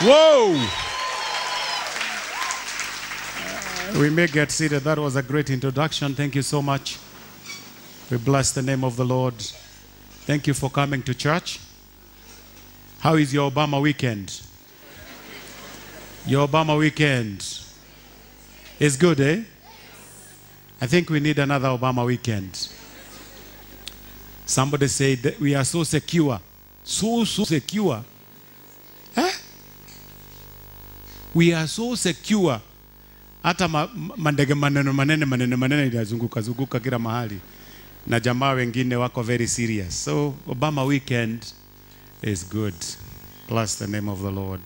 Whoa! We may get seated. That was a great introduction. Thank you so much. We bless the name of the Lord. Thank you for coming to church. How is your Obama weekend? Your Obama weekend is good, eh? I think we need another Obama weekend. Somebody said that we are so secure. So secure. Huh? We are so secure. Hata mandege manene inazunguka kila mahali. Na jamaa wengine wako very serious. So Obama weekend is good. Bless the name of the Lord.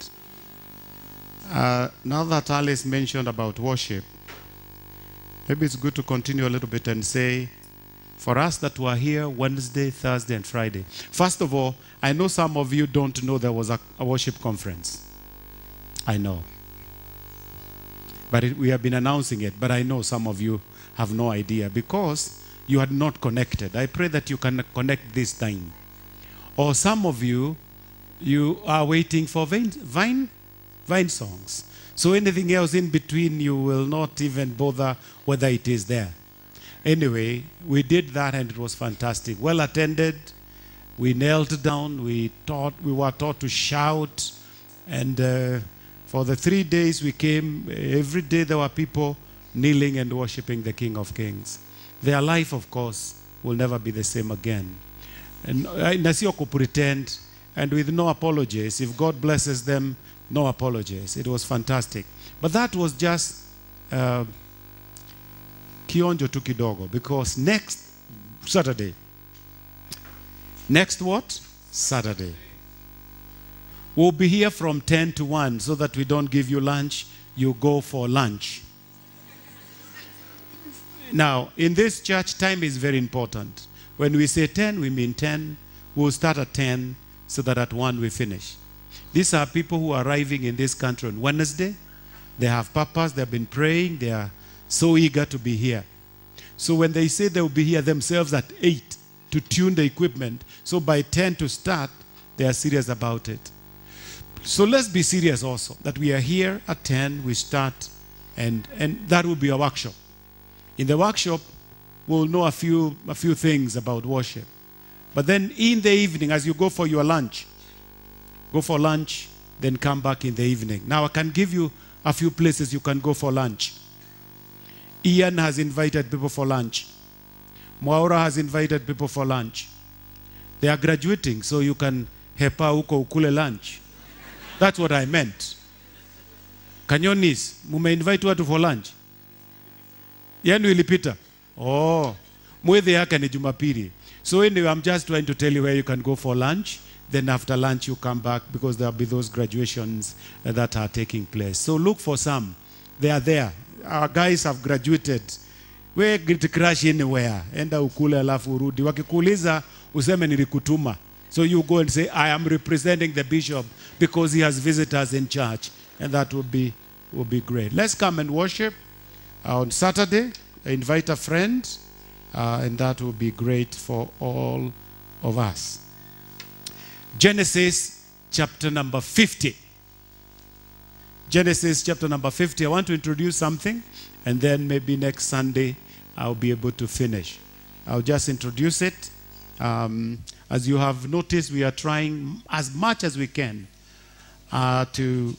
Now that Alice mentioned about worship, maybe it's good to continue a little bit and say, for us that were here Wednesday, Thursday, and Friday. First of all, I know some of you don't know there was a worship conference. I know. But we have been announcing it, but I know some of you have no idea because you had not connected. I pray that you can connect this time. Or some of you, you are waiting for vine songs. So anything else in between, you will not even bother whether it is there. Anyway, we did that and it was fantastic. Well attended. We knelt down. We were taught to shout. And for the 3 days we came, every day there were people kneeling and worshiping the King of Kings. Their life, of course, will never be the same again. And nasio ko pretend, and with no apologies. If God blesses them, no apologies. It was fantastic. But that was just kionjo tu kidogo, because next Saturday, next what? Saturday. We'll be here from 10 to 1 so that we don't give you lunch. You go for lunch. Now, in this church, time is very important. When we say 10, we mean 10. We'll start at 10 so that at 1 we finish. These are people who are arriving in this country on Wednesday. They have purpose. They've been praying. They are so eager to be here. So when they say they will be here themselves at 8 to tune the equipment, so by 10 to start, they are serious about it. So let's be serious also, that we are here at 10, we start, and that will be a workshop. In the workshop, we'll know a few things about worship. But then in the evening, as you go for your lunch, go for lunch, then come back in the evening. Now I can give you a few places you can go for lunch. Ian has invited people for lunch. Mwaura has invited people for lunch. They are graduating, so you can hepa uko ukule lunch. That's what I meant. Kanyonis, mume invite watu for lunch. Yenu ilipita. Oh, mwezi yake ni Jumapili. So anyway, I'm just trying to tell you where you can go for lunch. Then after lunch you come back because there'll be those graduations that are taking place. So look for some. They are there. Our guys have graduated. We get crash anywhere. Enda ukule alafu urudi. Wakikuuliza useme nilikutuma. So you go and say, I am representing the bishop because he has visitors in church. And that would be great. Let's come and worship on Saturday. Invite a friend. And that will be great for all of us. Genesis chapter number 50. Genesis chapter number 50. I want to introduce something. And then maybe next Sunday I'll be able to finish. I'll just introduce it. As you have noticed, we are trying as much as we can to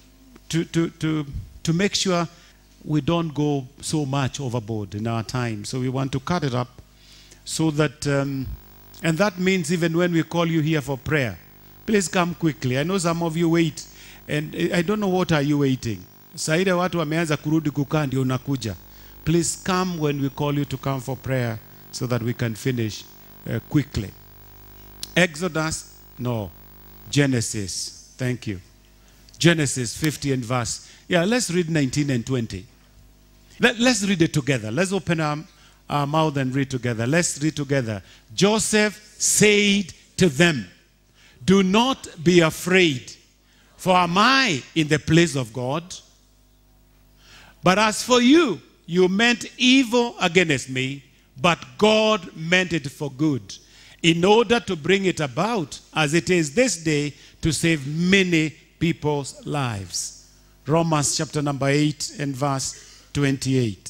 make sure we don't go so much overboard in our time. So we want to cut it up so that, and that means even when we call you here for prayer, please come quickly. I know some of you wait, and I don't know what are you waiting. Saide watu wameanza kurudi kukaa ndio unakuja. Please come when we call you to come for prayer so that we can finish quickly. Exodus, no, Genesis, thank you. Genesis 50 and verse, yeah, let's read 19 and 20. Let's read it together. Let's open our mouth and read together. Let's read together. Joseph said to them, do not be afraid, for am I in the place of God? But as for you, you meant evil against me, but God meant it for good, in order to bring it about, as it is this day, to save many people's lives. Romans chapter number 8 and verse 28.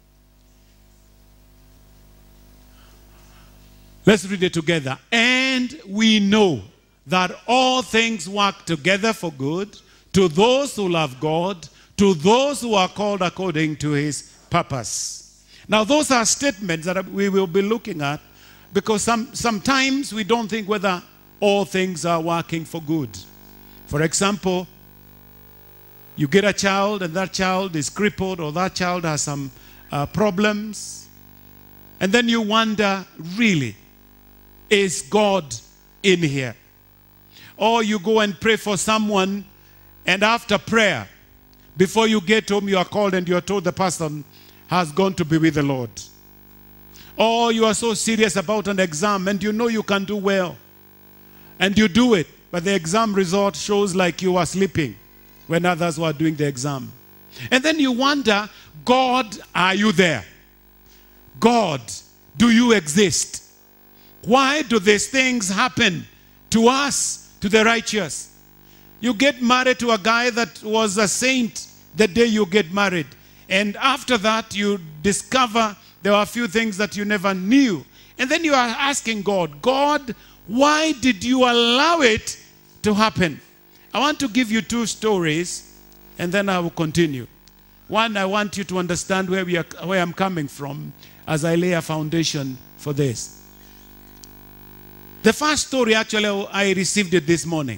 Let's read it together. And we know that all things work together for good to those who love God, to those who are called according to his purpose. Now, those are statements that we will be looking at, because sometimes we don't think whether all things are working for good. For example, you get a child and that child is crippled, or that child has some problems. And then you wonder, really, is God in here? Or you go and pray for someone, and after prayer, before you get home, you are called and you are told the person has gone to be with the Lord. Or you are so serious about an exam and you know you can do well, and you do it, but the exam result shows like you are sleeping when others were doing the exam. And then you wonder, God, are you there? God, do you exist? Why do these things happen to us, to the righteous? You get married to a guy that was a saint the day you get married. And after that, you discover there are a few things that you never knew. And then you are asking God, God, why did you allow it to happen? I want to give you two stories, and then I will continue. One, I want you to understand where I'm coming from as I lay a foundation for this. The first story, actually, I received it this morning.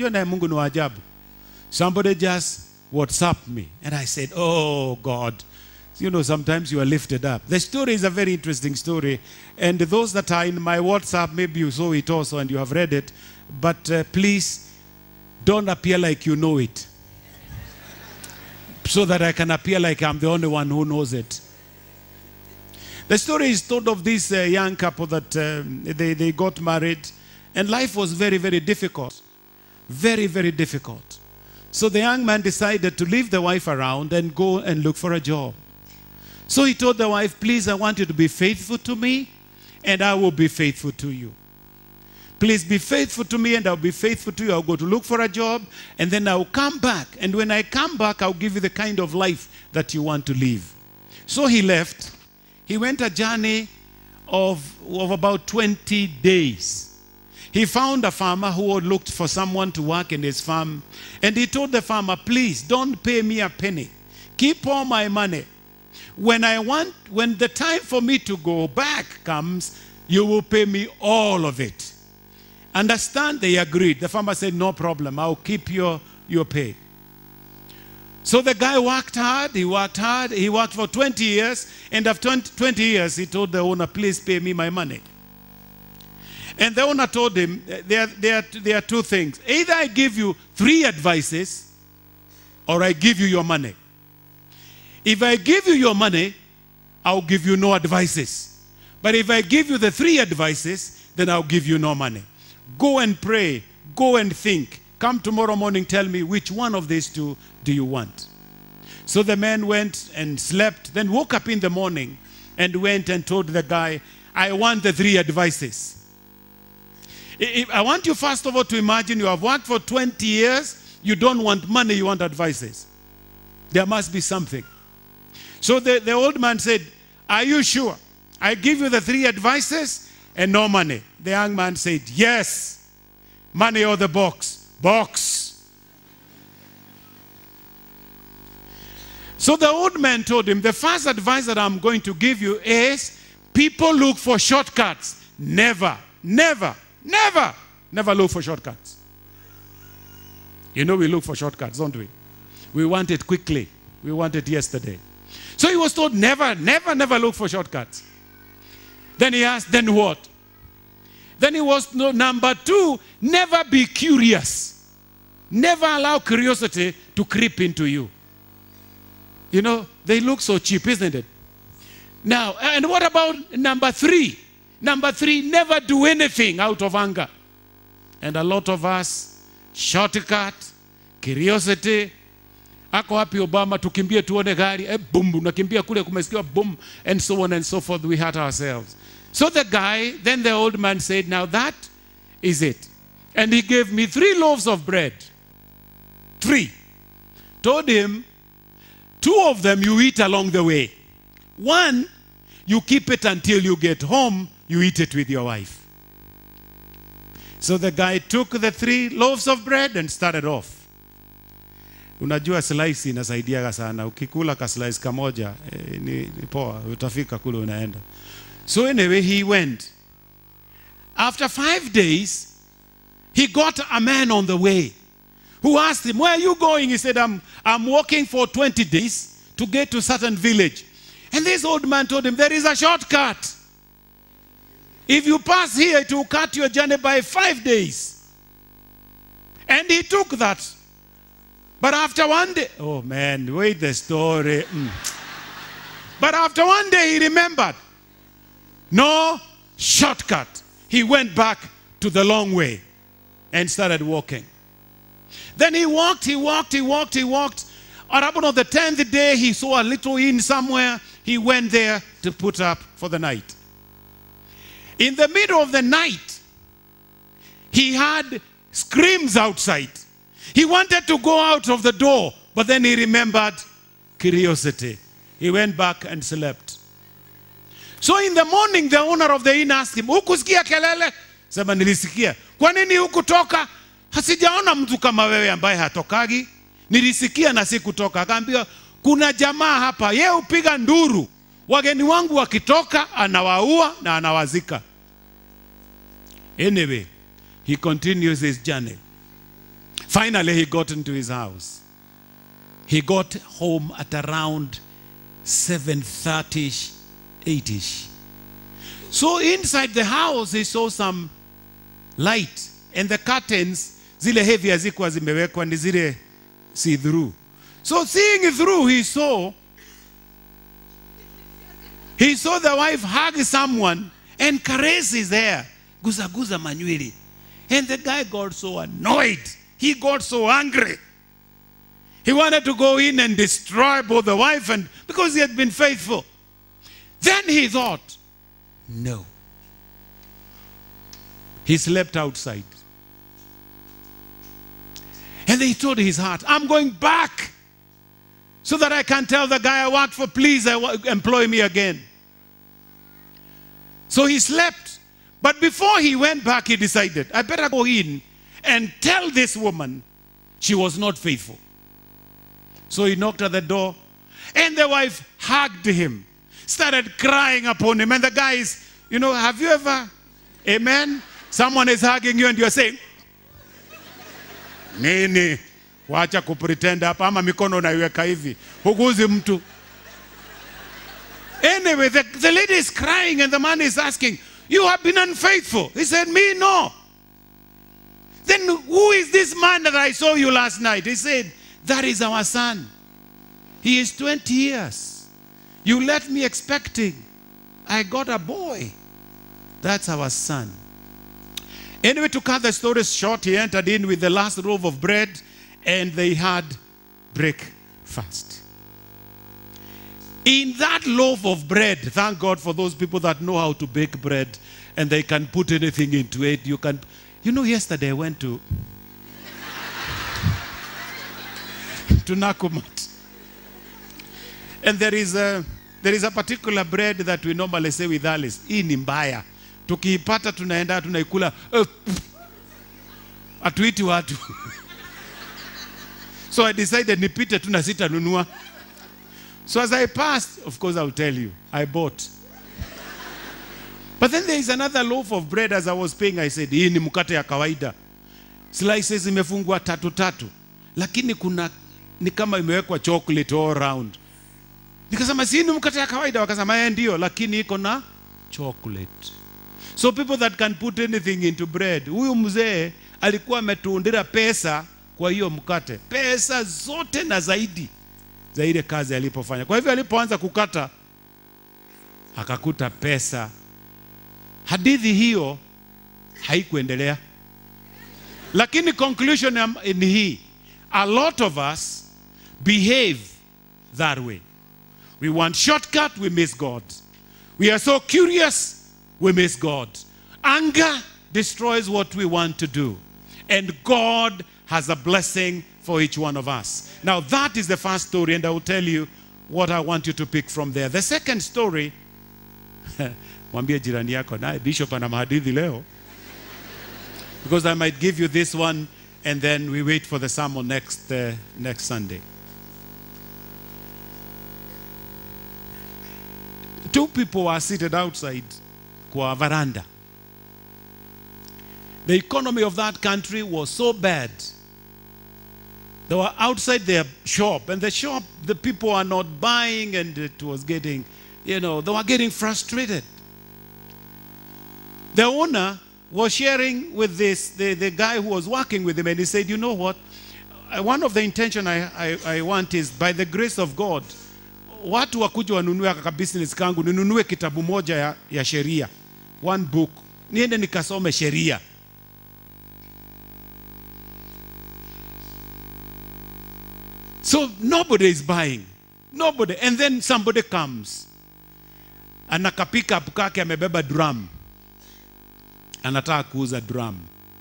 Somebody just WhatsApped me, and I said, oh, God. You know, sometimes you are lifted up. The story is a very interesting story. And those that are in my WhatsApp, maybe you saw it also and you have read it. But please, don't appear like you know it, so that I can appear like I'm the only one who knows it. The story is told of this young couple that they got married, and life was very, very difficult. Very, very difficult. So the young man decided to leave the wife around and go and look for a job. So he told the wife, please, I want you to be faithful to me, and I will be faithful to you. Please be faithful to me, and I'll be faithful to you. I'll go to look for a job, and then I'll come back. And when I come back, I'll give you the kind of life that you want to live. So he left. He went a journey of about 20 days. He found a farmer who had looked for someone to work in his farm. And he told the farmer, please, don't pay me a penny. Keep all my money. When the time for me to go back comes, you will pay me all of it. Understand? They agreed. The farmer said, no problem. I'll keep your pay. So the guy worked hard. He worked hard. He worked for 20 years. And after 20 years, he told the owner, please pay me my money. And the owner told him, there are two things. Either I give you 3 advices, or I give you your money. If I give you your money, I'll give you no advices. But if I give you the 3 advices, then I'll give you no money. Go and pray. Go and think. Come tomorrow morning, tell me which one of these 2 do you want. So the man went and slept, then woke up in the morning and went and told the guy, I want the 3 advices. I want you first of all to imagine you have worked for 20 years, you don't want money, you want advices. There must be something. So the old man said, are you sure? I give you the 3 advices and no money. The young man said, yes. Money or the box? Box. So the old man told him, the first advice that I'm going to give you is, people look for shortcuts. Never, never, never, never look for shortcuts. You know we look for shortcuts, don't we? We want it quickly. We want it yesterday. So he was told, never, never, never look for shortcuts. Then he asked, then what? Then he was, number 2, never be curious. Never allow curiosity to creep into you. You know, they look so cheap, isn't it? Now, and what about number 3? Number 3, never do anything out of anger. And a lot of us, shortcut, curiosity. Ako hapi Obama, tukimbie tuone gari, boom, nakimbia kule kumesikiwa boom, and so on and so forth. We hurt ourselves. So the guy, then the old man said, now that is it. And he gave me 3 loaves of bread. 3. Told him, 2 of them you eat along the way. 1, you keep it until you get home, you eat it with your wife. So the guy took the 3 loaves of bread and started off. Unajua slice inasaidiaga sana. Ukikula ka slice kamoja, ni poa, utafika kule unaenda. So anyway, he went. After 5 days, he got a man on the way who asked him, where are you going? He said, I'm walking for 20 days to get to a certain village. And this old man told him, there is a shortcut. If you pass here, it will cut your journey by 5 days. And he took that. But after 1 day, oh man, wait the story. But after 1 day, he remembered. No shortcut. He went back to the long way and started walking. Then he walked. Around on the 10th day, he saw a little inn somewhere. He went there to put up for the night. In the middle of the night, he heard screams outside. He wanted to go out of the door, but then he remembered curiosity. He went back and slept. So in the morning, the owner of the inn asked him, hukusikia kelele? Sema nilisikia. Kwa nini hukutoka? Hasijaona mtu kama wewe ambaye hatokagi. Nilisikia na sikutoka. Akaambia, kuna jamaa hapa, yeye upiga nduru. Wageni wangu wakitoka, anawaua na anawazika. Anyway, he continues his journey. Finally, he got into his house. He got home at around 7:30-ish, 8-ish. So inside the house, he saw some light. And the curtains, zile heavy hazikuwa zimewekwa ni zile see through. So seeing it through, he saw the wife hug someone and caress his hair. Guza guza manywili. And the guy got so annoyed. He got so angry. He wanted to go in and destroy both the wife and because he had been faithful. Then he thought, no. He slept outside. And he told his heart, I'm going back so that I can tell the guy I worked for, please employ me again. So he slept. But before he went back, he decided, I better go in and tell this woman she was not faithful. So he knocked at the door, and the wife hugged him, started crying upon him. And the guy is, have you ever, amen? Someone is hugging you and you're saying, nini, wacha kupretend hapa ama mikono naiweka hivi. Huguzi mtu. Anyway, the lady is crying and the man is asking, you have been unfaithful. He said, me, no. Then who is this man that I saw you last night? He said, that is our son. He is 20 years. You left me expecting. I got a boy. That's our son. Anyway, to cut the story short, he entered in with the last loaf of bread and they had breakfast. In that loaf of bread, thank God for those people that know how to bake bread and they can put anything into it. Yesterday I went to Nakumat. And there is a particular bread that we normally say with Alice. Hii ni mbaya. Tukiipata tunaenda tunaikula. Atuiti watu. So I decided nipite tunasita nunua. So as I passed, of course I'll tell you, I bought. But then there is another loaf of bread as I was paying. I said, hii ni mkate ya kawaida. Slices imefungwa 3. Lakini ni kama imewekwa chocolate all around. Nikasema si ni mkate ya kawaida, wakasema ndio, lakini iko na chocolate. So people that can put anything into bread. Huyu mzee alikuwa ametundira pesa kwa hiyo mkate. Pesa zote na zaidi za ile kazi alipofanya. Kwa hivyo alipoanza kukata akakuta pesa. Hadithi hiyo haikuendelea. Lakini conclusion ni hii. A lot of us behave that way. We want shortcut, we miss God. We are so curious, we miss God. Anger destroys what we want to do. And God has a blessing for each one of us. Now that is the first story, and I will tell you what I want you to pick from there. The second story, mwambie jirani yako naye Bishop ana mahadithi leo, because I might give you this one and then we wait for the sermon next Sunday. Two people were seated outside kwa veranda. The economy of that country was so bad. They were outside their shop, and the shop, the people are not buying, and it was getting, they were getting frustrated. The owner was sharing with the guy who was working with him, and he said, you know what? One of the intention I want is, by the grace of God, watu wakuja wanunue kaka business kangu, ninunue kitabu moja ya sheria, one book, niende nikasome sheria. So nobody is buying. Nobody. And then somebody comes. Anakapika up kake amebeba drum. Anataka kuuza drum.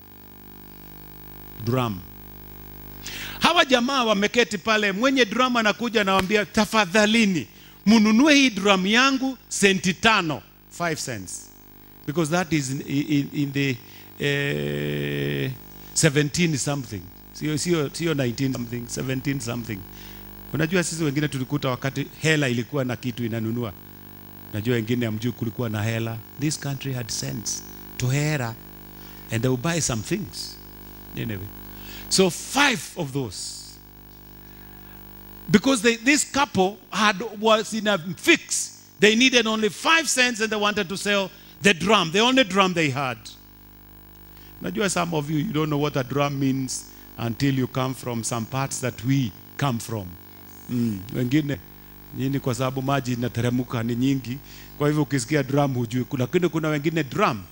Hawa jamaa wameketi pale, mwenye drum anakuja anawaambia, tafadhalini mununue hii drum yangu senti 5 cents. Because that is in the 17 something. Sio 19 something, 17 something. Unajua sisi wengine tulikuta wakati hela ilikuwa na kitu inanunua. Unajua wengine amjui kulikuwa na hela. This country had sense to hera, and they will buy some things. Anyway. So 5 of those. Because this couple was in a fix. They needed only 5 cents and they wanted to sell the drum, the only drum they had. Najua some of you don't know what a drum means until you come from some parts that we come from. Wengine nyinyi kwa sababu maji inateremka ni nyingi, kwa hivyo ukisikia drum hujui. Lakini kuna wengine drum.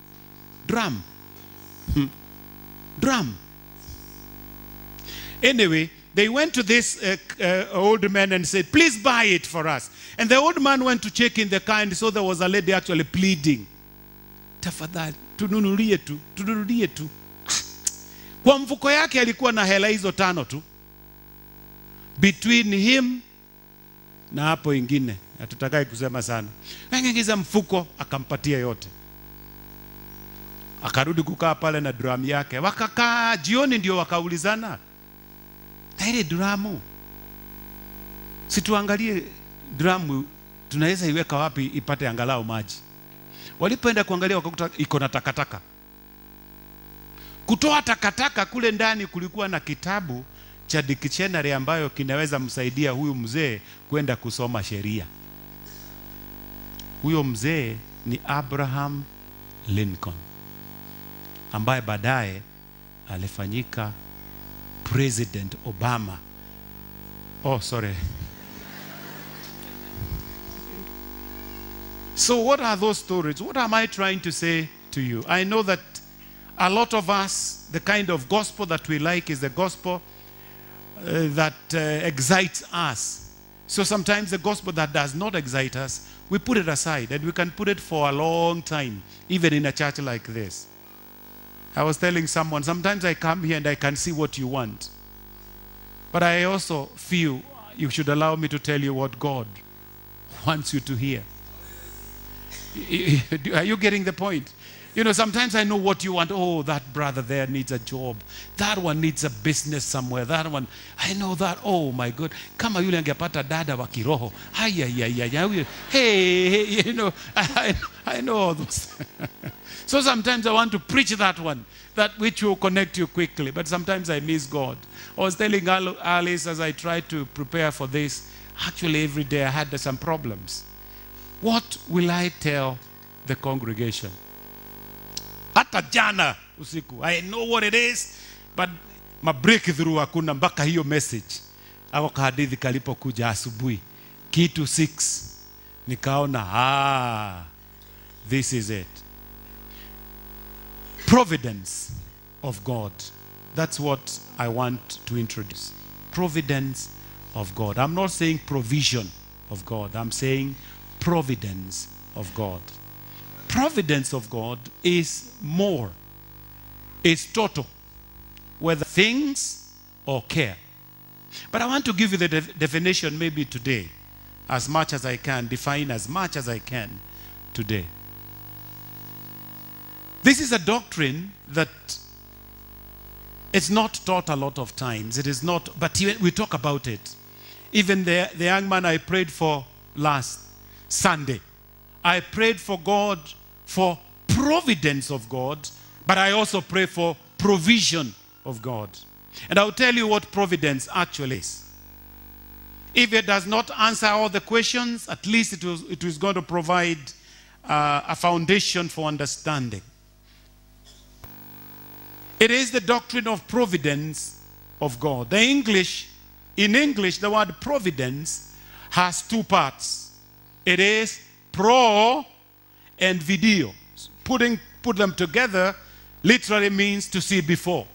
Anyway, they went to this old man and said, please buy it for us. And the old man went to check in the car, and so there was a lady actually pleading, tafadhali tununulie tu. Kwa mfuko yake alikuwa na hela hizo 5 tu. Between him na hapo ingine, hatutakai kusema sana. Akaingiza mfuko akampatia yote. Akarudi kukaa pale na drum yake. Wakakaa jioni ndio wakaulizana, na ile drum, situangalie drum tunaweza iweka wapi ipate angalau maji. Walipoenda kuangalia wakakuta iko na takataka. Kutoa takataka kule ndani kulikuwa na kitabu cha dictionary ambayo kinaweza msaidia huyu mzee kwenda kusoma sheria. Huyo mzee ni Abraham Lincoln, ambaye baadaye alifanyika President Obama. Oh, sorry. So what are those stories? What am I trying to say to you? I know that a lot of us, the kind of gospel that we like is the gospel that excites us. So sometimes the gospel that does not excite us, we put it aside, and we can put it for a long time, even in a church like this. I was telling someone, sometimes I come here and I can see what you want. But I also feel you should allow me to tell you what God wants you to hear. Are you getting the point? Sometimes I know what you want. Oh, that brother there needs a job. That one needs a business somewhere. That one, I know that. Oh my God. Kama yule angepata dada wa kiroho. Hey, I know all those. So sometimes I want to preach that one, that which will connect you quickly. But sometimes I miss God. I was telling Alice as I tried to prepare for this, actually every day I had some problems. What will I tell the congregation? Hata jana usiku, I know what it is, but my breakthrough hakuna mpaka hiyo message. Ako kahadithi kalipokuja asubuhi, kitu 6, nikaona, this is it. Providence of God. That's what I want to introduce. Providence of God. I'm not saying provision of God. I'm saying providence of God. Providence of God is more. It's total. Whether things or care. But I want to give you the definition maybe today, as much as I can, define as much as I can today. This is a doctrine that it's not taught a lot of times. It is not, but we talk about it. Even the young man I prayed for last Sunday, I prayed for God, for providence of God, but I also pray for provision of God. And I'll tell you what providence actually is. If it does not answer all the questions, at least it was going to provide a foundation for understanding. It is the doctrine of providence of God. In English, the word providence has two parts. It is pro and video. Put them together literally means to see before.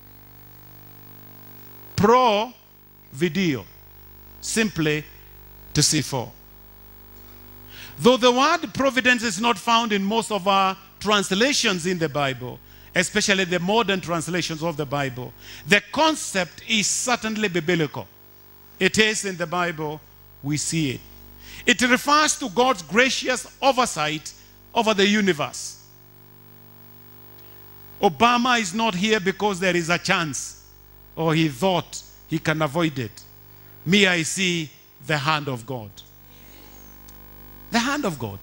Pro, video, simply to see for. Though the word providence is not found in most of our translations in the Bible, especially the modern translations of the Bible, the concept is certainly biblical. It is in the Bible, we see it. It refers to God's gracious oversight over the universe. Obama is not here because there is a chance, or he thought he can avoid it. Me, I see the hand of God. The hand of God.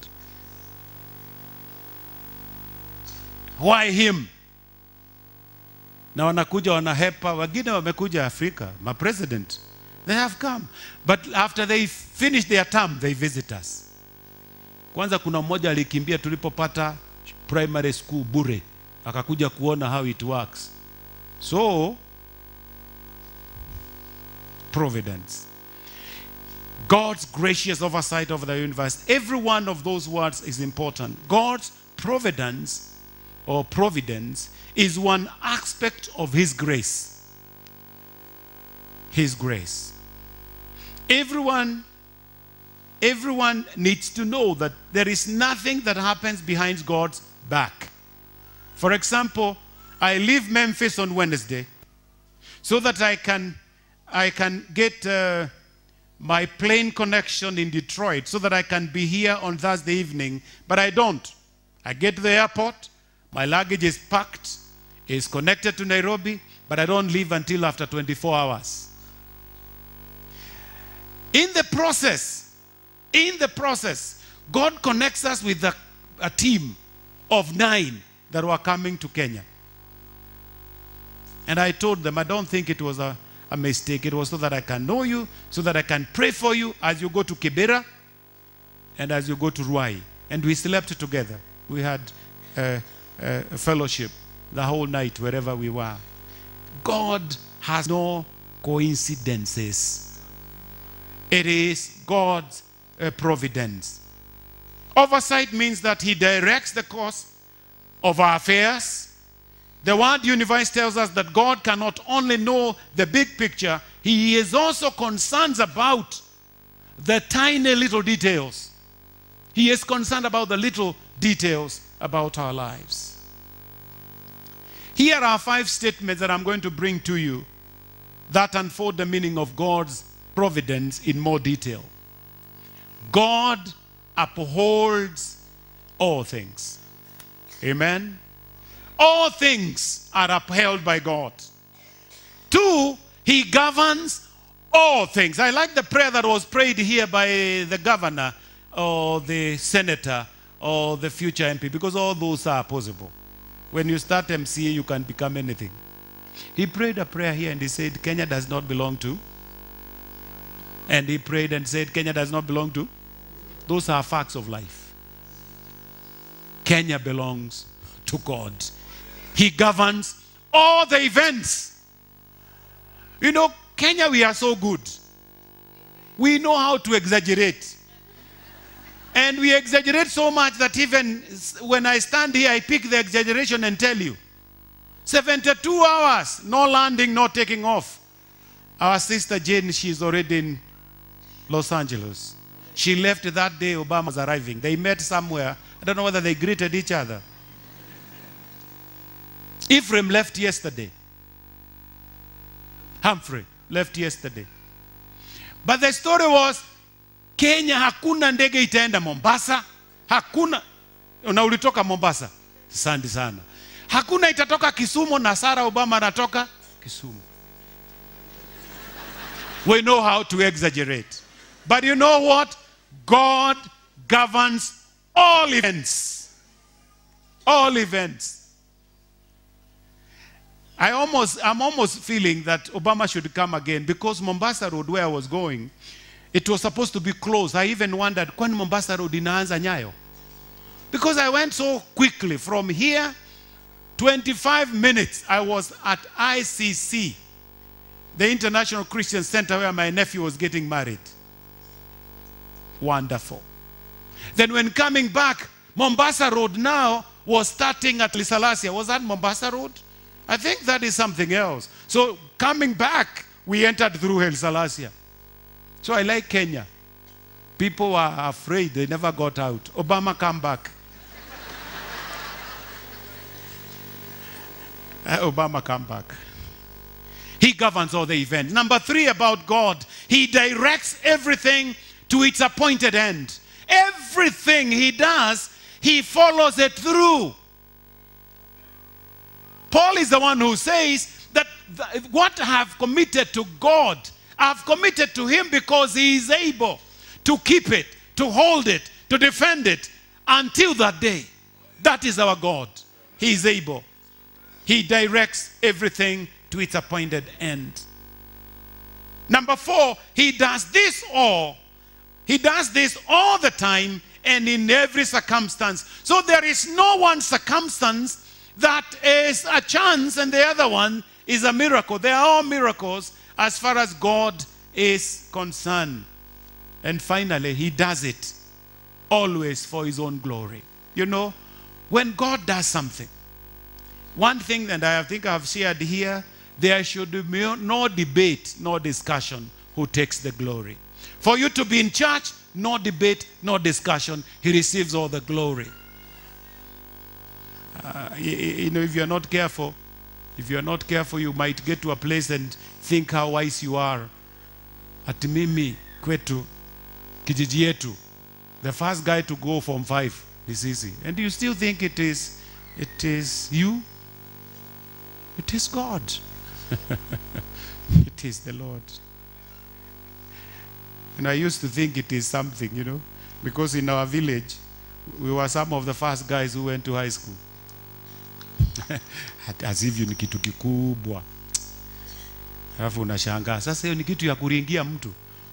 Why him? Na wanakuja wanahepa, wengine wamekuja Afrika, my president. They have come. But after they finish their term, they visit us. Kwanza kuna mmoja alikimbia tulipopata primary school bure. Akakuja kuona how it works. So, providence. God's gracious oversight over the universe. Every one of those words is important. God's providence or providence is one aspect of His grace. His grace. Everyone needs to know that there is nothing that happens behind God's back. For example, I leave Memphis on Wednesday so that I can get my plane connection in Detroit so that I can be here on Thursday evening, but I don't. I get to the airport, my luggage is packed, is connected to Nairobi, but I don't leave until after 24 hours. In the process, God connects us with a team of 9 that were coming to Kenya. And I told them, I don't think it was a mistake. It was so that I can know you, so that I can pray for you as you go to Kibera and as you go to Ruai. And we slept together. We had a fellowship the whole night wherever we were. God has no coincidences. It is God's providence. Oversight means that He directs the course of our affairs. The word universe tells us that God cannot only know the big picture, He is also concerned about the tiny little details. He is concerned about the little details about our lives. Here are 5 statements that I'm going to bring to you that unfold the meaning of God's providence in more detail. God upholds all things. Amen. All things are upheld by God. 2, He governs all things. I like the prayer that was prayed here by the governor or the senator or the future MP, because all those are possible. When you start MCA, you can become anything. He prayed a prayer here and he said, Kenya does not belong to. And he prayed and said, Kenya does not belong to. Those are facts of life. Kenya belongs to God. He governs all the events. You know, Kenya, we are so good. We know how to exaggerate. And we exaggerate so much that even when I stand here, I pick the exaggeration and tell you. 72 hours, no landing, no taking off. Our sister Jane, she's already in Los Angeles. She left that day Obama was arriving. They met somewhere. I don't know whether they greeted each other. Ephraim left yesterday. Humphrey left yesterday. But the story was, Kenya hakuna ndege itaenda Mombasa. Hakuna. Na ulitoka Mombasa. Asante sana. Hakuna itatoka Kisumu na Sarah Obama anatoka Kisumu. We know how to exaggerate. But you know what? God governs all events. All events. I'm almost feeling that Obama should come again, because Mombasa Road, where I was going, it was supposed to be closed. I even wondered, when Mombasa Road inaanza Nyayo? Because I went so quickly from here, 25 minutes, I was at ICC, the International Christian Center, where my nephew was getting married. Wonderful. Then when coming back, Mombasa Road now was starting at Lisalasia. Was that Mombasa Road? I think that is something else. So coming back, we entered through El Salasia. So I like Kenya. People were afraid. They never got out. Obama, come back. Obama, come back. He governs all the events. Number 3 about God. He directs everything to its appointed end. Everything he does, he follows it through. Paul is the one who says that what I have committed to God, I have committed to him because he is able to keep it, to hold it, to defend it until that day. That is our God. He is able. He directs everything to its appointed end. Number 4, he does this all. He does this all the time and in every circumstance. So there is no one circumstance that is a chance and the other one is a miracle. They are all miracles as far as God is concerned. And finally, he does it always for his own glory. You know, when God does something, one thing that I think I've shared here, there should be no debate, no discussion who takes the glory. For you to be in church, no debate, no discussion. He receives all the glory. You know, if you're not careful, you might get to a place and think how wise you are. At mimi, kwetu, kijiji yetu, the first guy to go from 5 is easy. And you still think it is you? It is God. It is the Lord. And I used to think it is something, you know, because in our village, we were some of the first guys who went to high school. As if you ni kitu kikubwa. Alafu unashangaa. Sasa hiyo ni kitu ya kuringia mtu.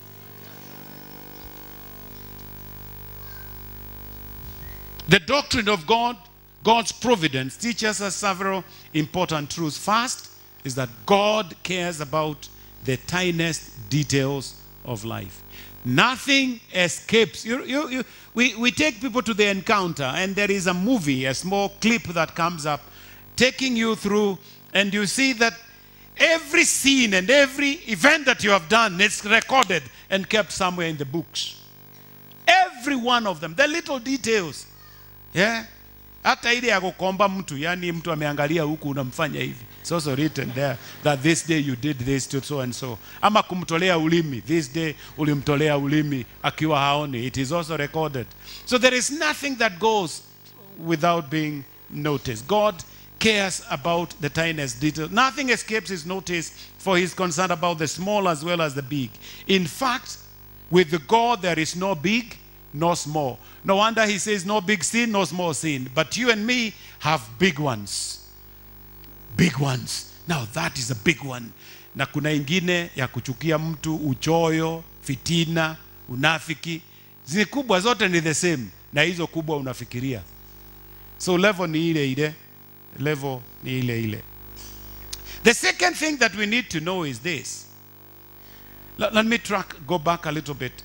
The doctrine of God, God's providence, teaches us several important truths. First is that God cares about the tiniest details of life. Nothing escapes. We take people to the encounter, and there is a movie, a small clip that comes up, taking you through, and you see that every scene and every event that you have done is recorded and kept somewhere in the books. Every one of them, the little details. Yeah? Hata ile ya kukomba mtu, yani mtu ameangalia huku unamfanya hivi. It's also written there that this day you did this to so and so. Ama kumtolea ulimi, this day ulimtolea ulimi akiwa haoni. It is also recorded. So there is nothing that goes without being noticed. God cares about the tiniest detail. Nothing escapes his notice, for he is concerned about the small as well as the big. In fact, with God there is no big, no small. No wonder he says no big sin, no small sin. But you and me have big ones. Big ones. Now that is a big one. Na kuna ingine ya kuchukia mtu, uchoyo, fitina, unafiki. Zile kubwa zote ni the same. Na hizo kubwa unafikiria. So level ni ile ile. Level ni ile ile. The second thing that we need to know is this. Let me go back a little bit.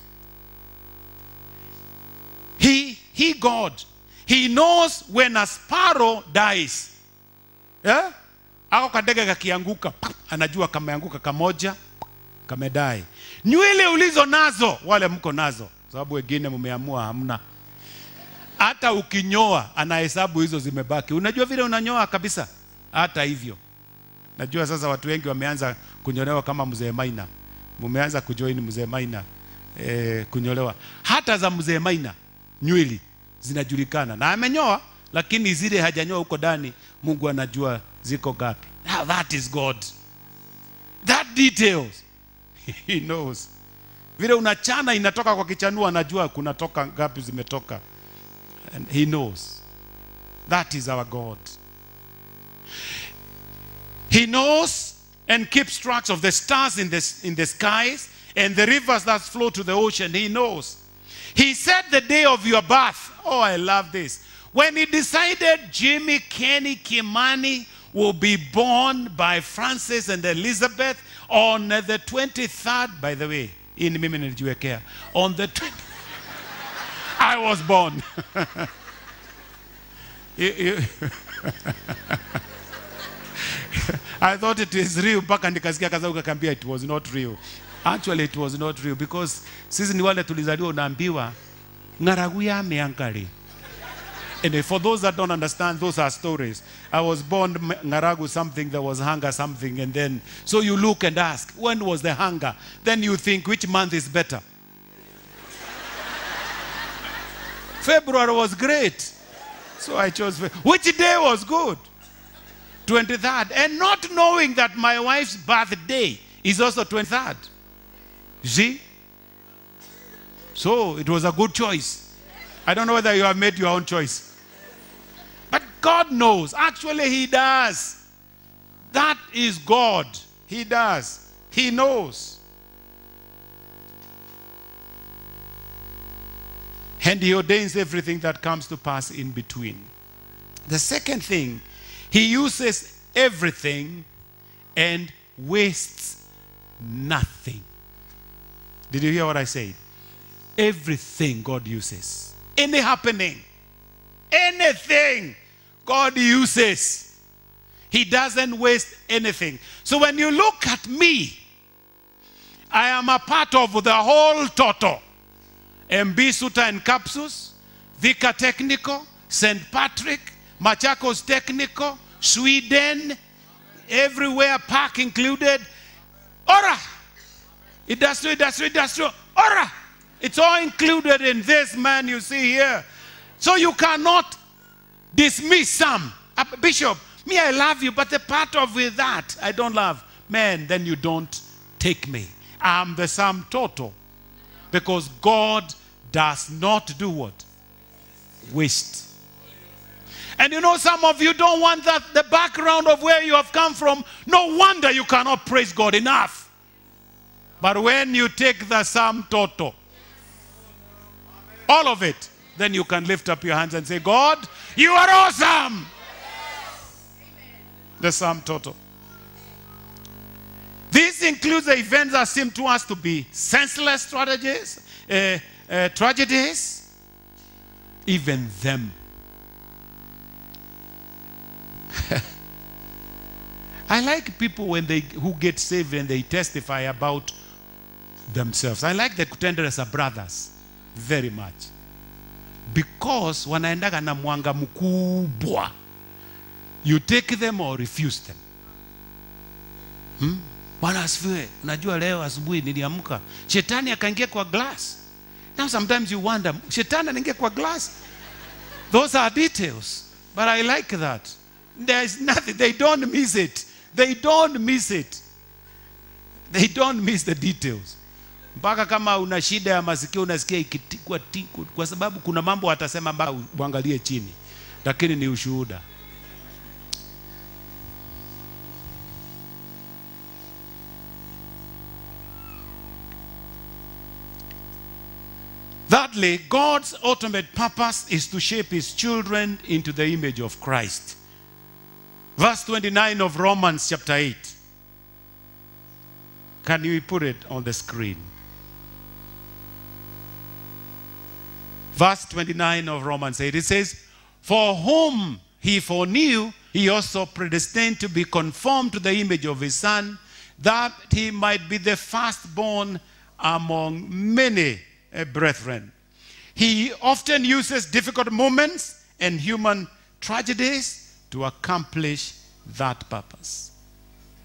He God, he knows when a sparrow dies. Yeah? Ako kadege kakianguka, anajua kameanguka kamoja, kamedai. Nywele ulizo nazo, wale mko nazo, sababu wengine mumeamua hamna. Hata ukinyoa, anahesabu hizo zimebaki. Unajua vile unanyoa kabisa? Hata hivyo. Najua sasa watu wengi wameanza kunyolewa kama mzee Maina. Mumeanza kujoin mzee Maina kunyolewa. Hata za mzee Maina nywili zinajulikana. Na amenyoa, lakini zile hajanyoa huko ndani Mungu anajua ziko gapi. Now that is God. That details. He knows. Vile unachana inatoka kwa kichanua anajua kunatoka ngapi zimetoka. And he knows. That is our God. He knows and keeps tracks of the stars in the skies and the rivers that flow to the ocean. He knows. He set the day of your birth. Oh, I love this. When he decided Jimmy Kenny Kimani will be born by Francis and Elizabeth on the 23rd, by the way, in mimi nilijiwekea, on the 20th, I was born. I thought it is real, mpaka nikasikia kaza ukakambia it was not real. Actually it was not real, because sisi ni wale tulizaliwa unaambiwa ngaragu ya meankari. And for those that don't understand, those are stories. I was born ngaragu something, there was hunger something, and then so you look and ask, when was the hunger? Then you think, which month is better? February was great, so I chose. Which day was good? 23rd. And not knowing that my wife's birthday is also 23rd. You see? So it was a good choice. I don't know whether you have made your own choice. But God knows. Actually, he does. That is God. He does. He knows. And he ordains everything that comes to pass in between. The second thing, he uses everything and wastes nothing. Did you hear what I said? Everything God uses. Any happening, anything God uses. He doesn't waste anything. So when you look at me, I am a part of the whole total. MB Suta and Capsus, Vika Technical, St. Patrick, Machakos Technical, Sweden, everywhere, park included. Ora! Industrial. Ora! It's all included in this man you see here. So you cannot dismiss some. Bishop, me I love you, but the part of with that I don't love. Man, then you don't take me. I'm the sum total. Because God does not do what? Waste. And you know, some of you don't want that, the background of where you have come from. No wonder you cannot praise God enough. But when you take the sum total, all of it, then you can lift up your hands and say, God, you are awesome. The sum total. This includes the events that seem to us to be senseless tragedies, even them. I like people when who get saved and they testify about themselves. I like the Kutendresa brothers very much, because wanaendaga na mwanga mkubwa, you take them or refuse them. Bwana asifiwe. Unajua leo asubuhi niliamka, shetani akaingia kwa glass. Now sometimes you wonder, shetani anaingia kwa glass? Those are details, but I like that. There is nothing, they don't miss it. They don't miss it. They don't miss the details. Mpaka kama una shida ya masikio unasikia ikitikwa tiku, kwa sababu kuna mambo atasema mpaka uangalie chini, lakini ni ushuhuda. Thirdly, God's ultimate purpose is to shape his children into the image of Christ. Verse 29 of Romans chapter 8. Can you put it on the screen? Verse 29 of Romans 8. It says, for whom he foreknew, he also predestined to be conformed to the image of his Son, that he might be the firstborn among many brethren. He often uses difficult moments and human tragedies to accomplish that purpose.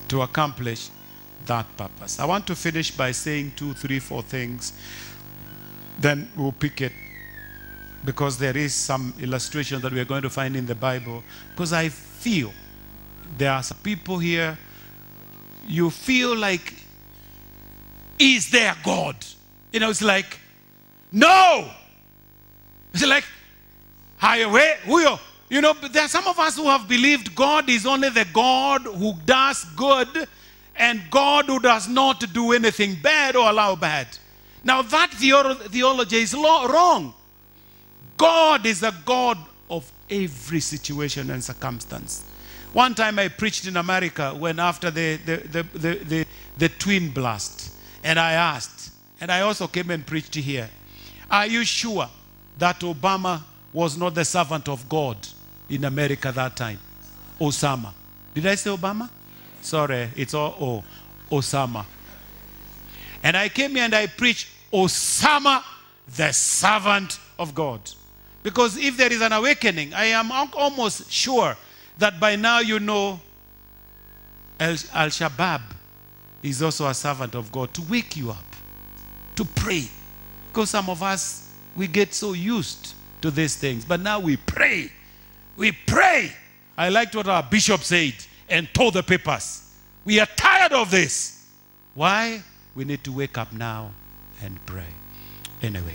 to accomplish that purpose. I want to finish by saying 2, 3, 4 things. Then we'll pick it, because there is some illustration that we are going to find in the Bible. Because I feel there are some people here, you feel like, is there God? You know, it's like, no! It's like, highway, you know, there are some of us who have believed God is only the God who does good and God who does not do anything bad or allow bad. Now that theology is wrong. God is a God of every situation and circumstance. One time I preached in America when after the twin blast, and I asked, and I also came and preached here, are you sure that Obama was not the servant of God in America that time? Osama. Did I say Obama? Sorry, it's all Osama. And I came here and I preached Osama, the servant of God. Because if there is an awakening, I am almost sure that by now you know Al-Shabaab is also a servant of God to wake you up, to pray. Because some of us, we get so used to these things. But now we pray. We pray. I liked what our bishop said and told the papers. We are tired of this. Why? We need to wake up now and pray. Anyway.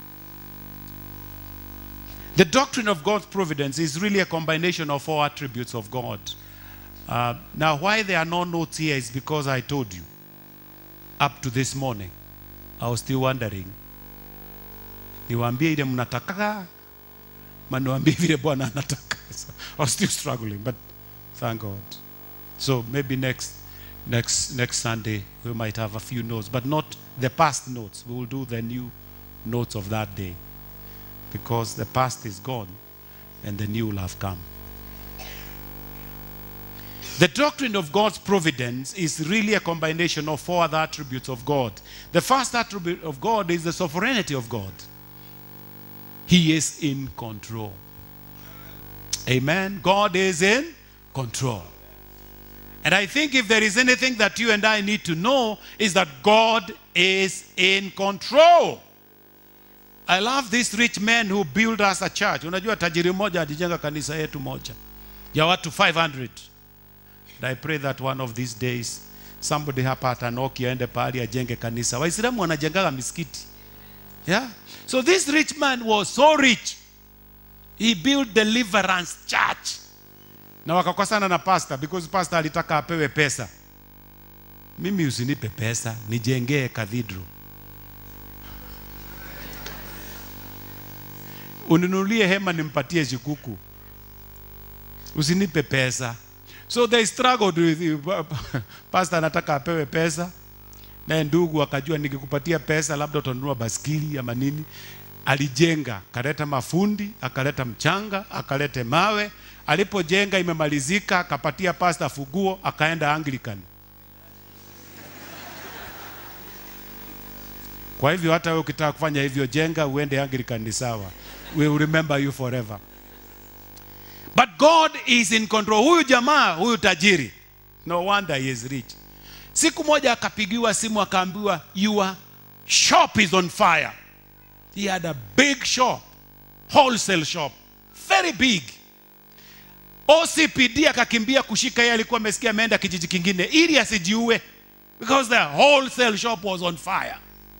The doctrine of God's providence is really a combination of 4 attributes of God. Now, why there are no notes here is because I told you. Up to this morning, I was still wondering. Niwaambie ile mnataka, maniwaambie vile Bwana anataka. I was still struggling, but thank God. So maybe next Sunday we might have a few notes, but not the past notes. We will do the new notes of that day, because the past is gone and the new will have come. The doctrine of God's providence is really a combination of 4 other attributes of God. The first attribute of God is the sovereignty of God. He is in control. Amen. God is in control. And I think if there is anything that you and I need to know, is that God is in control. I love this rich man who built us a church. Unajua tajiri moja alijenga kanisa yetu moja ya watu 500. And I pray that one of these days somebody hapa atanoki aende pahali ajenge kanisa. Waislamu wanajengaga misikiti. Yeah. So this rich man was so rich. He built Deliverance Church. Na wakakosana na pastor because pastor alitaka apewe pesa. Mimi usinipe pesa, nijengee cathedral. Uninunulie hema nimpatie shikuku. Usinipe pesa. So they struggled with pastor anataka apewe pesa. Na ndugu akajua nikikupatia pesa labda utanunua baskili ama nini. Alijenga, akaleta mafundi, akaleta mchanga, akaleta mawe. Alipojenga imemalizika, akapatia pastor funguo, akaenda Anglican. Kwa hivyo hata wewe ukitaka kufanya hivyo, jenga uende Anglican ni sawa. We will remember you forever. But God is in control. Huyu jamaa, huyu tajiri, no wonder he is rich. Siku moja akapigiwa simu akaambiwa, your shop is on fire. He had a big shop, wholesale shop, very big. OCPD akakimbia kushika yeye, alikuwa amesikia ameenda kijiji kingine ili asijiue, because the wholesale shop was on fire.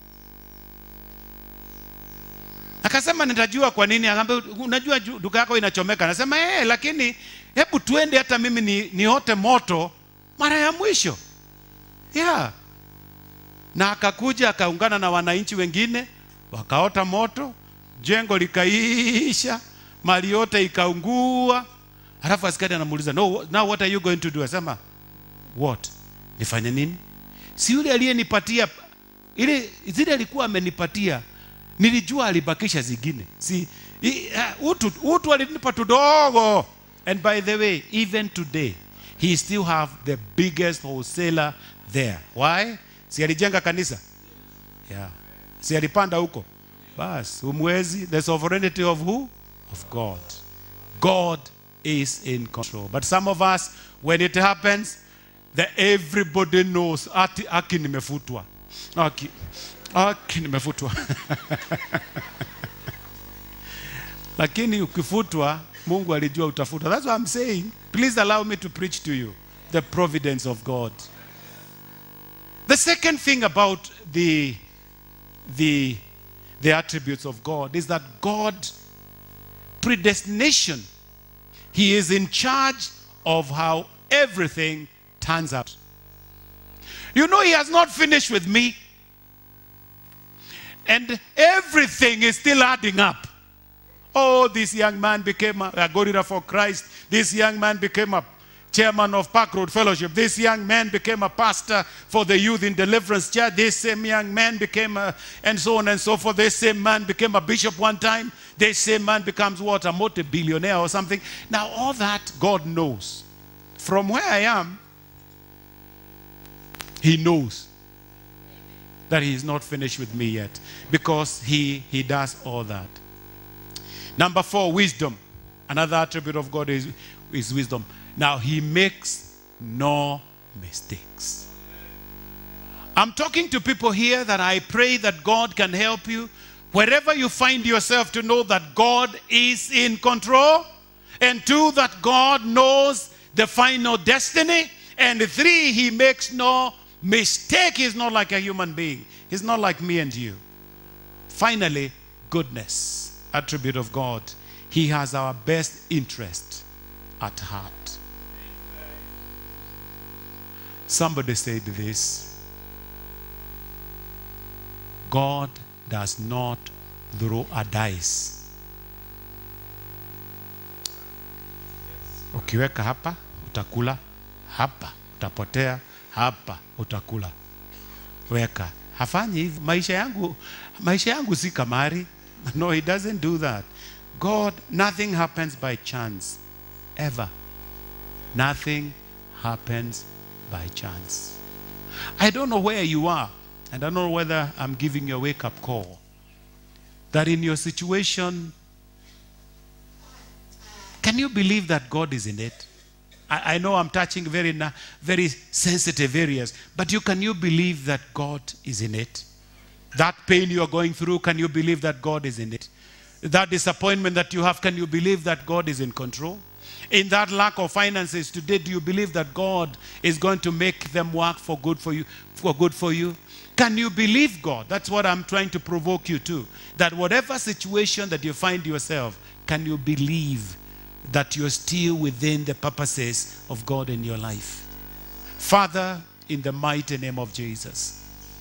Akasema nitajua kwa nini. Akamwambia unajua duka yako inachomeka. Anasema lakini hebu tuende hata mimi niote moto mara ya mwisho. Yeah. Na akakuja akaungana na wananchi wengine, wakaota moto, jengo likaisha, mali yote ikaungua. Halafu askari anamuuliza, "No, now what are you going to do?" Asema, "What? Nifanye nini? Si yule aliyenipatia zile alikuwa amenipatia. Nilijua alibakisha zingine. Si utu alinipa tudogo." And by the way, even today, he still have the biggest wholesaler there. Why? Si alijenga kanisa? Yeah. Si alipanda huko? Bas, umwezi. The sovereignty of who? Of God. God is in control. But some of us, when it happens, that everybody knows. Aki nimefutwa. Aki nimefutwa. Lakini ukifutwa, Mungu alijua utafutwa. That's what I'm saying. Please allow me to preach to you the providence of God. The second thing about the attributes of God is that God predestination. He is in charge of how everything turns out. You know, he has not finished with me. And everything is still adding up. Oh, this young man became a gorilla for Christ. This young man became a chairman of Park Road Fellowship. This young man became a pastor for the youth in Deliverance Church. This same young man became and so on and so forth. This same man became a bishop one time. This same man becomes what? A multi-billionaire or something. Now all that God knows. From where I am, he knows that he is not finished with me yet. Because he does all that. Number 4, wisdom. Another attribute of God is wisdom. Now, he makes no mistakes. I'm talking to people here that I pray that God can help you. Wherever you find yourself, to know that God is in control. And 2, that God knows the final destiny. And 3, he makes no mistake. He's not like a human being. He's not like me and you. Finally, goodness. Attribute of God. He has our best interest at heart. Somebody said this: God does not throw a dice. Ukiweka hapa utakula, hapa utapotea, hapa utakula. Weka. Hafanyi hivi. Maisha yangu si kamari. No, he doesn't do that. God, nothing happens by chance. Ever. Nothing happens by chance. I don't know where you are, and I don't know whether I'm giving you a wake-up call, that in your situation, can you believe that God is in it? I know I'm touching very sensitive areas, but can you believe that God is in it? That pain you are going through, can you believe that God is in it? That disappointment that you have, can you believe that God is in control? In that lack of finances today, do you believe that God is going to make them work for good for you? Can you believe God? That's what I'm trying to provoke you to. That whatever situation that you find yourself, can you believe that you're still within the purposes of God in your life? Father, in the mighty name of Jesus.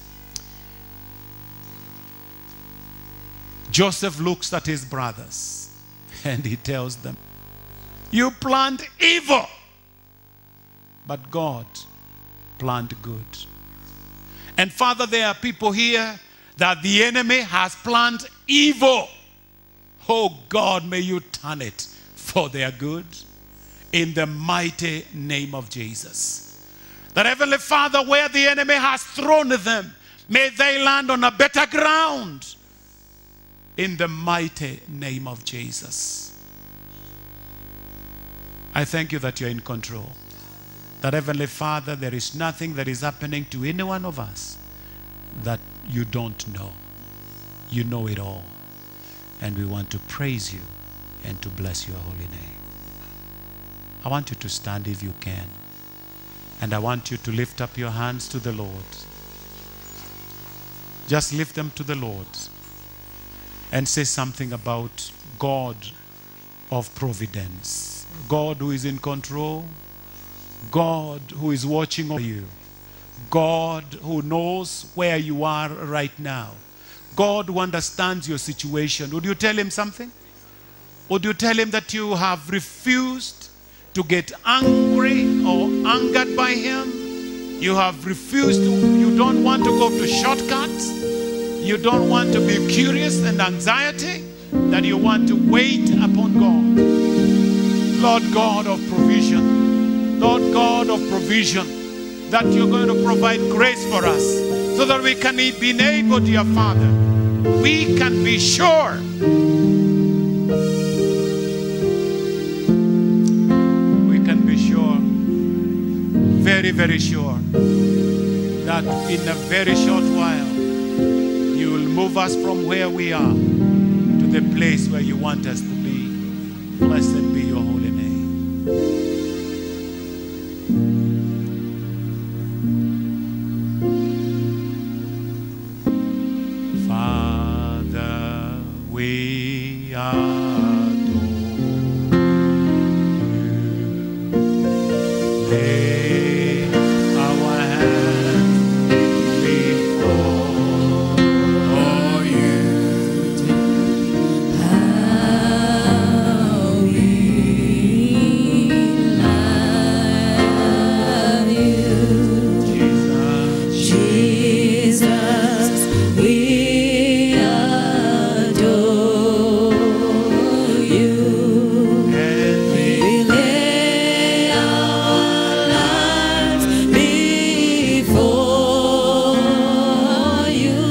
Joseph looks at his brothers and he tells them, you planned evil, but God planned good. And Father, there are people here that the enemy has planned evil. Oh God, may you turn it for their good in the mighty name of Jesus. That Heavenly Father, where the enemy has thrown them, may they land on a better ground in the mighty name of Jesus. I thank you that you're in control. That Heavenly Father, there is nothing that is happening to any one of us that you don't know. You know it all. And we want to praise you and to bless your holy name. I want you to stand if you can. And I want you to lift up your hands to the Lord. Just lift them to the Lord. And say something about God of providence. God who is in control. God who is watching over you. God who knows where you are right now. God who understands your situation. Would you tell him something? Would you tell him that you have refused to get angry or angered by him? You have refused to, you don't want to go to shortcuts. You don't want to be curious and anxiety, that you want to wait upon God. Lord God of provision, Lord God of provision, that you're going to provide grace for us so that we can be able, dear Father, we can be sure very, very sure that in a very short while, you will move us from where we are to the place where you want us to be. Blessed be your holy name. Father, we adore you. Lay our hands before you. How we love you, Jesus, Jesus, we adore you. and We lay our lives before you.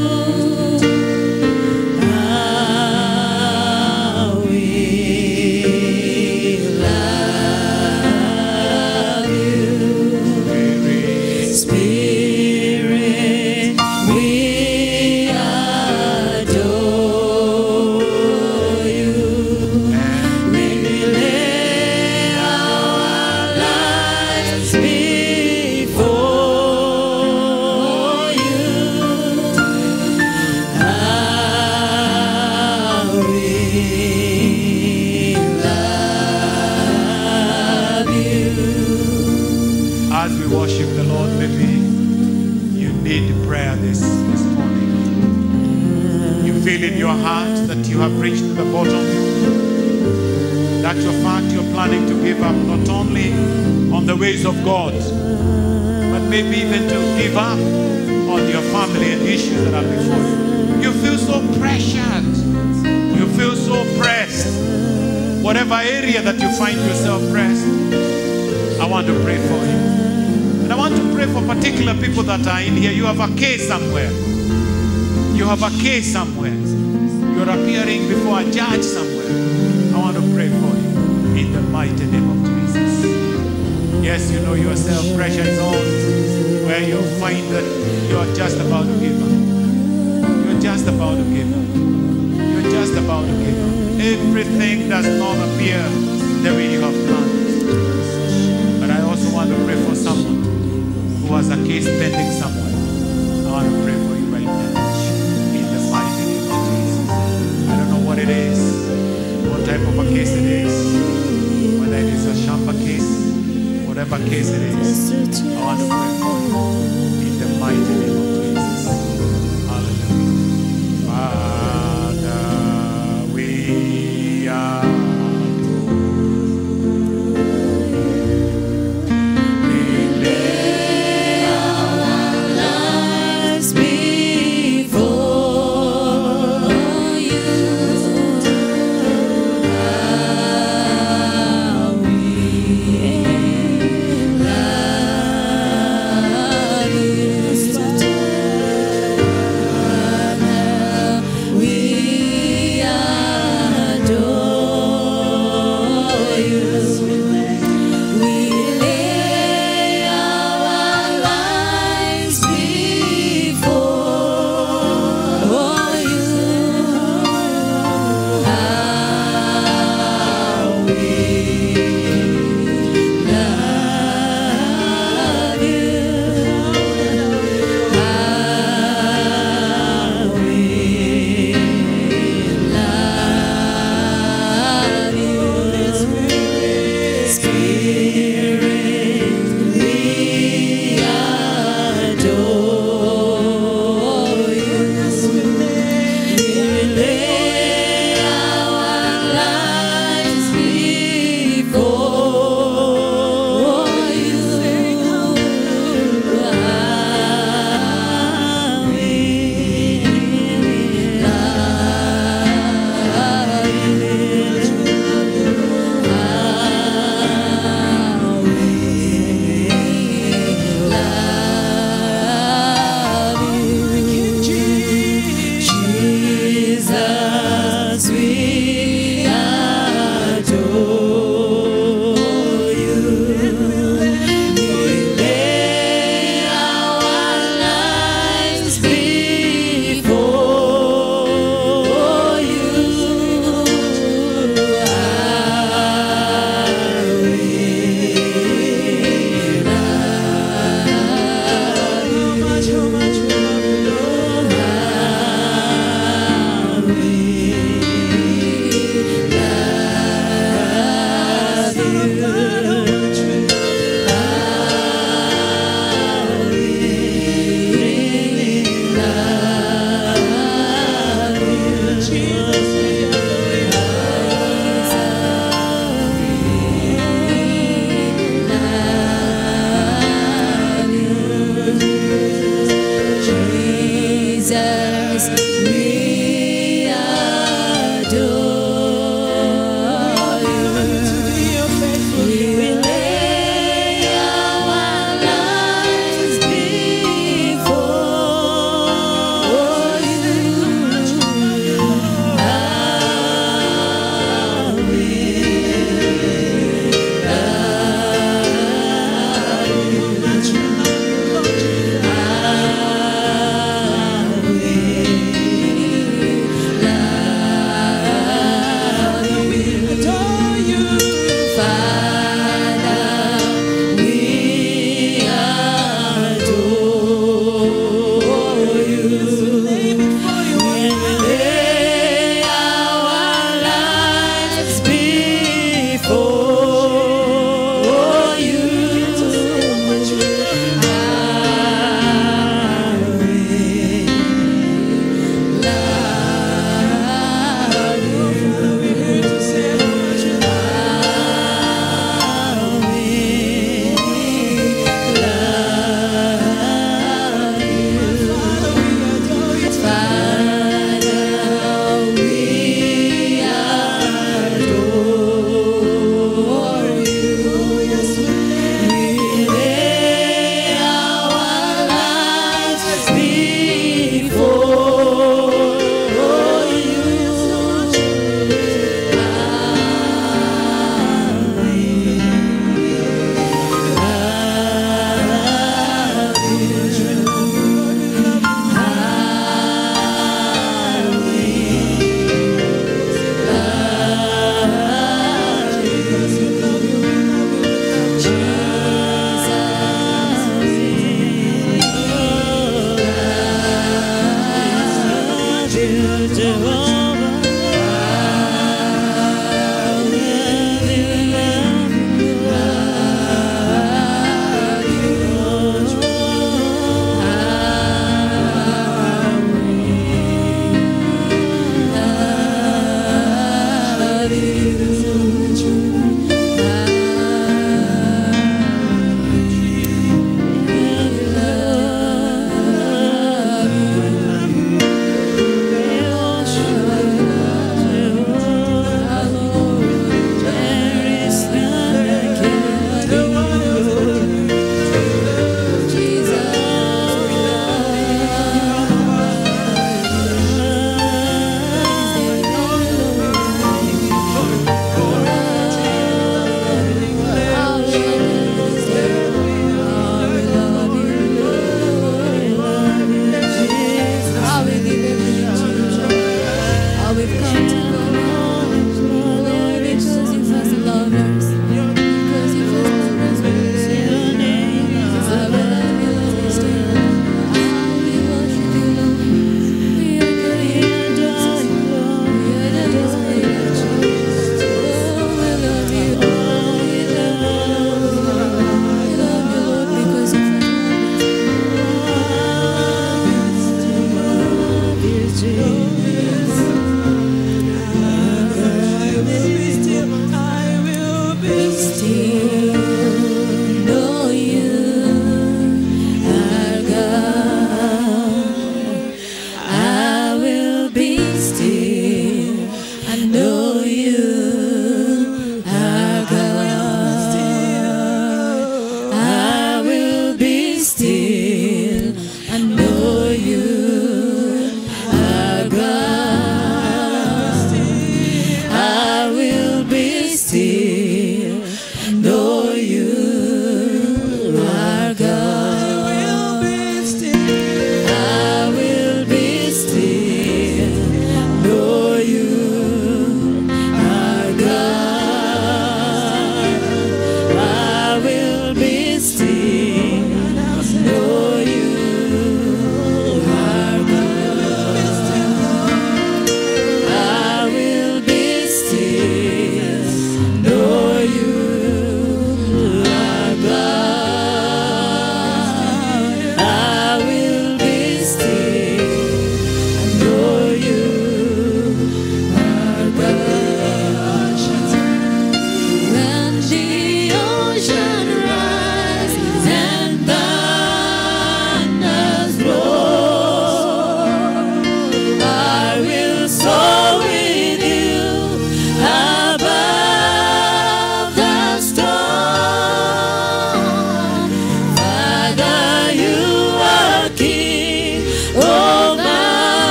How we love you, Spirit, we adore you. We lay our lives before you. How we love you. as we worship the Lord, maybe you need prayer this morning. You feel in your heart that you have reached the bottom, that your fact you're planning to give up not only on the ways of God, but maybe even to give up on your family and issues that are before you. You feel so pressured. You feel so pressed. Whatever area that you find yourself pressed, I want to pray for you. And I want to pray for particular people that are in here. You have a case somewhere. You have a case somewhere. You're appearing before a judge somewhere. I want to pray for you in the mighty name of Jesus. Yes, you know yourself, pressure is on, where you find that you're just about to give up. You're just about to give up. You're just about to give up. Everything does not appear the way you have planned. But I also want to pray for someone who has a case pending somewhere. I want to pray for you right now in the mighty name of Jesus. I don't know what it is, what type of a case it is, whether it is a shamba case, whatever case it is. I want to pray for you in the mighty name of Jesus. Hallelujah. Father, we are Lives before you. How we love you.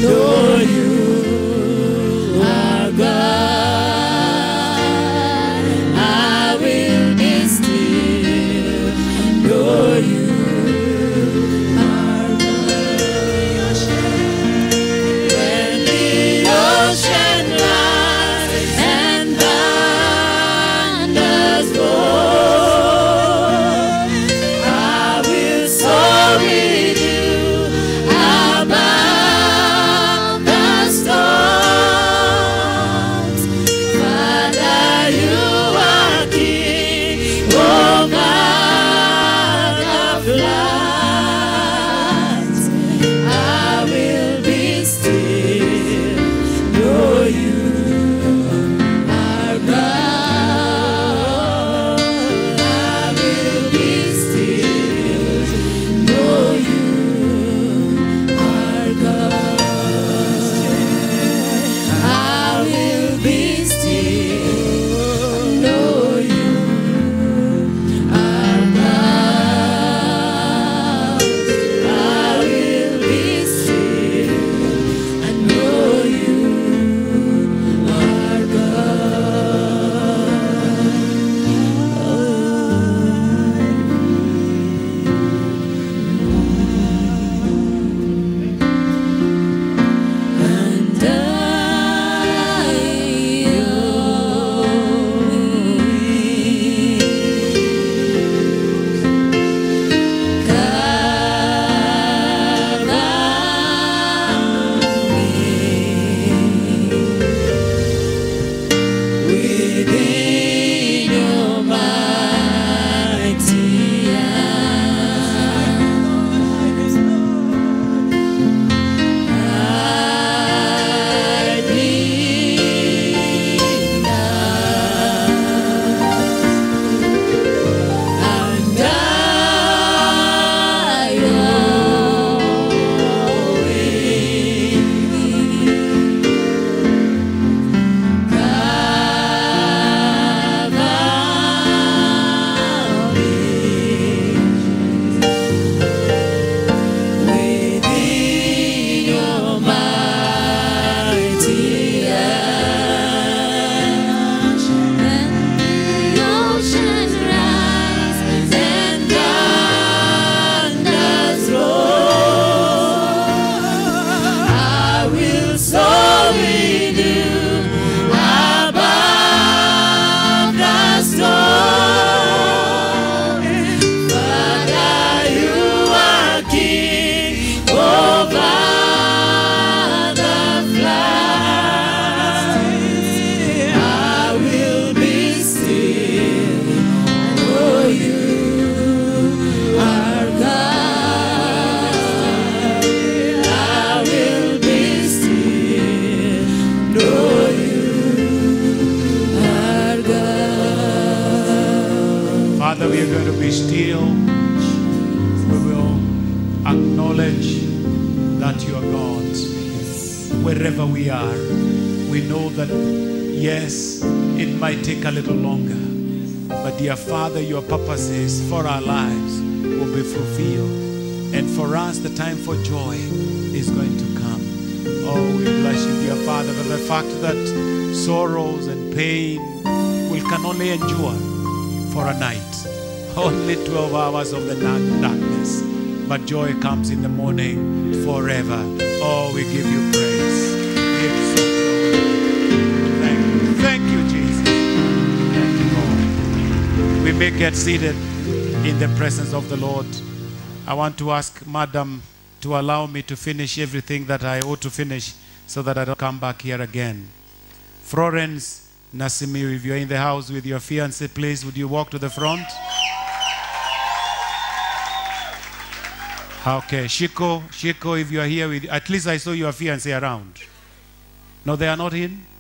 know you are God. I will be still and know you are God. When the ocean rise and thunders roar, I will soar with you above the storms. Father, you are King over the floods. I will be still, know you are God. I will be still, know you are God. I will be still, know you are God. I will be still and know you are And within your mighty arms, hide me under your within your mighty arms. When the ocean rise and thunders roar, I will soar with you above the storm. Father, you are King over the floods. I will be still and know you are God. I will be still, know you are God. Father, we are going to be still. We will acknowledge that you are God. Wherever we are, we know that, yes, it might take a little longer. But dear Father, your purposes for our lives will be fulfilled. And for us, the time for joy is going to come. Oh, we bless you, dear Father, for the fact that sorrows and pain can only endure for a night. Only 12 hours of the darkness. But joy comes in the morning forever. Oh, we give you praise. We exalt you. Thank you. Thank you, Jesus. Thank you, Lord. We may get seated in the presence of the Lord. I want to ask Madam to allow me to finish everything that I ought to finish so that I don't come back here again. Florence Nasimiu, if you're in the house with your fiancé, please, would you walk to the front? Okay, Shiko, if you are here with, at least I saw your fiancé around. No, they are not in?